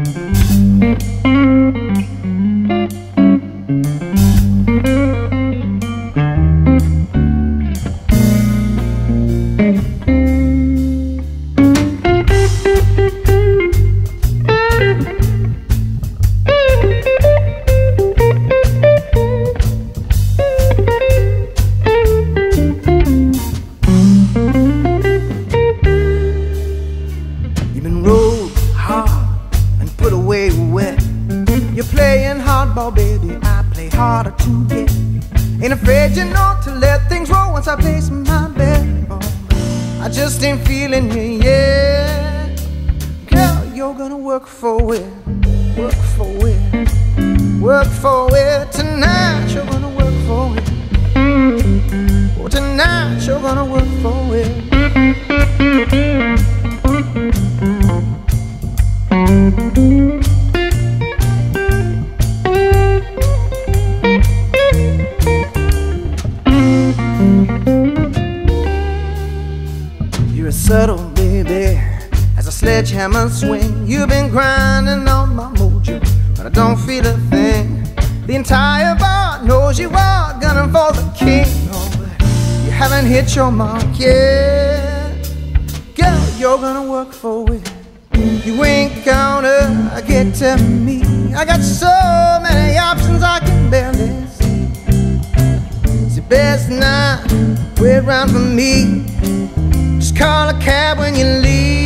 Swing. You've been grinding on my mojo, but I don't feel a thing. The entire bar knows you are gunning for the king. Oh, but you haven't hit your mark yet. Girl, you're gonna work for it. You ain't gonna get to me. I got so many options I can barely see. It's the best not wait around for me. Just call a cab when you leave.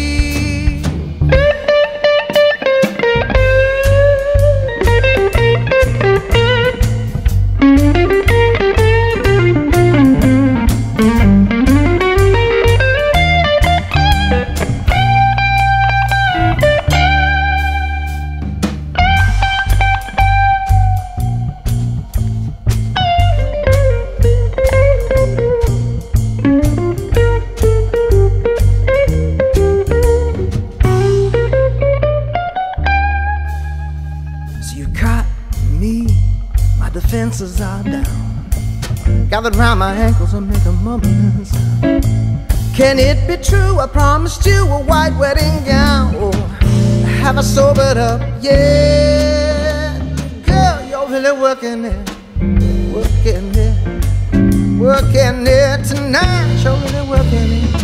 Are down, gathered round my ankles and make a mumbling sound. Can it be true? I promised you a white wedding gown. Oh, have I sobered up? Yeah, girl, you're really working it, working it, working it tonight. You're really working it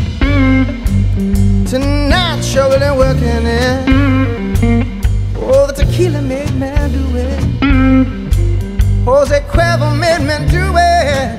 tonight. You're really working it. Oh, the tequila made man do it. Jose Cuervo made me do it.